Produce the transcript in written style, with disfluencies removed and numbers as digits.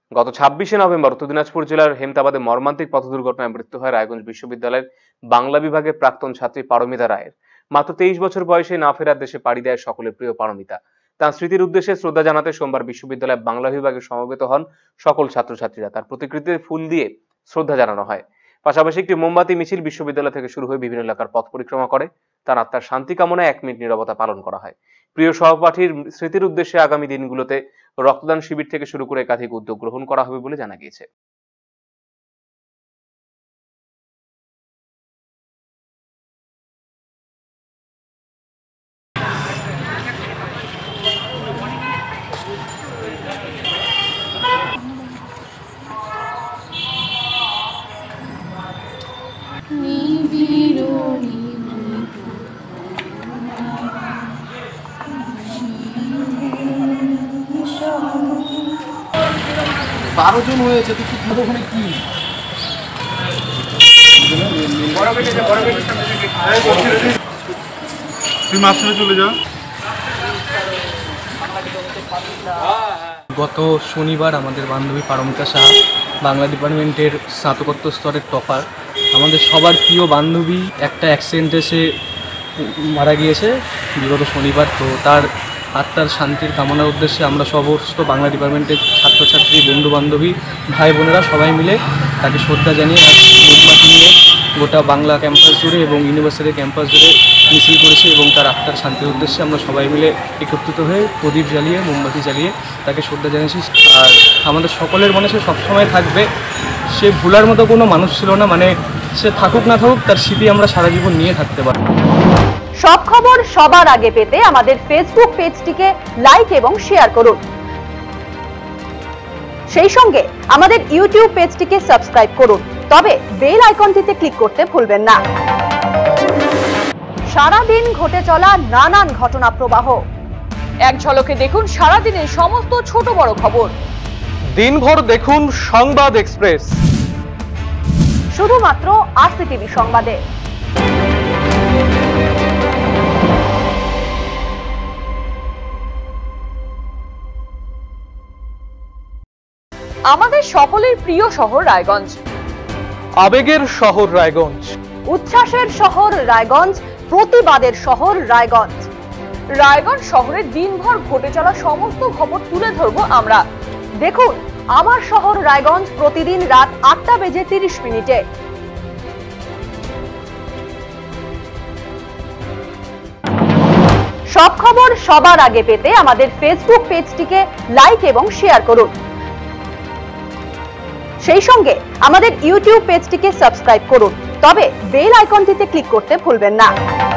গত 26শে নভেম্বর উত্তর দিনাজপুর জেলার হেমতাবাদে মর্মান্তিক পথ দুর্ঘটনায় মৃত্যু হয় রায়গঞ্জ বিশ্ববিদ্যালয়ের বাংলা বিভাগের প্রাক্তন ছাত্রী পারমিতা রায়ের। মাত্র 23 বছর বয়সে না ফেরার দেশে পাড়ি দেয় সকলের প্রিয় পারমিতা। তার স্মৃতির উদ্দেশ্যে শ্রদ্ধা জানাতে সোমবার বিশ্ববিদ্যালয়ের বাংলা বিভাগে সমবেত হন সকল ছাত্রছাত্রীরা। তার প্রতিকৃতিতে ফুল দিয়ে শ্রদ্ধা জানানো হয়। পাশাপাশি একটি মোমবাতি মিছিল বিশ্ববিদ্যালয় থেকে শুরু হয়ে বিভিন্ন এলাকার পথ পরিক্রমা করে। তার আত্মার শান্তি কামনায় 1 মিনিট নীরবতা পালন করা হয়। প্রিয় সহপাঠীর স্মৃতির উদ্দেশ্যে আগামী দিনগুলোতে রক্তদান শিবির থেকে শুরু করে একাধিক উদ্যোগ গ্রহণ করা হবে বলে জানা গিয়েছে। বারো জন হয়েছে তো ওখানে কি তুই মাঝখানে চলে যা। গত শনিবার আমাদের বান্ধবী পারমিতা সাহা, বাংলা ডিপার্টমেন্টের স্নাতকোত্তর স্তরের টপার, আমাদের সবার প্রিয় বান্ধবী একটা অ্যাক্সিডেন্টে সে মারা গিয়েছে বিগত শনিবার। তো তার আত্মার শান্তির কামনার উদ্দেশ্যে আমরা সমস্ত বাংলা ডিপার্টমেন্টের ছাত্রছাত্রী, বন্ধু বান্ধবী, ভাই বোনেরা সবাই মিলে তাকে শ্রদ্ধা জানিয়ে মোমবাতি নিয়ে গোটা বাংলা ক্যাম্পাস জুড়ে এবং ইউনিভার্সিটি ক্যাম্পাস জুড়ে মিছিল করেছি এবং তার আত্মার শান্তির উদ্দেশ্যে আমরা সবাই মিলে একত্রিত হয়ে প্রদীপ জ্বালিয়ে, মোমবাতি জ্বালিয়ে তাকে শ্রদ্ধা জানিয়েছি। আর আমাদের সকলের মনে সে সবসময় থাকবে। সে ভুলার মতো কোনো মানুষ ছিল না, মানে সে থাকুক না থাকুক তার স্মৃতি আমরা সারা জীবন নিয়ে থাকতে পারি। সব খবর সবার আগে পেতে আমাদের ফেসবুক পেজটিকে লাইক এবং শেয়ার করুন। সেই সঙ্গে আমাদের ইউটিউব পেজটিকে সাবস্ক্রাইব করুন। তবে বেল আইকনটিতে ক্লিক করতে ভুলবেন না। সারাদিন ঘটে চলা নানান ঘটনা প্রবাহ এক ঝলকে দেখুন সারাদিনের সমস্ত ছোট বড় খবর। দিনভর দেখুন সংবাদ এক্সপ্রেস, শুধুমাত্র আরসিটিভি সংবাদে। আমাদের সকলের প্রিয় শহর রায়গঞ্জ, আবেগের শহর রায়গঞ্জ, উচ্ছ্বাসের শহর রায়গঞ্জ, প্রতিবাদের শহর রায়গঞ্জ। রায়গঞ্জ শহরে দিনভর ঘটে চলা সমস্ত খবর তুলে ধরবো আমরা। দেখুন আমার শহর রায়গঞ্জ প্রতিদিন রাত 8:30 সব খবর সবার আগে পেতে আমাদের ফেসবুক পেজটিকে লাইক এবং শেয়ার করুন। সেই সঙ্গে আমাদের ইউটিউব পেজটিকে সাবস্ক্রাইব করুন। তবে বেল আইকনটিতে ক্লিক করতে ভুলবেন না।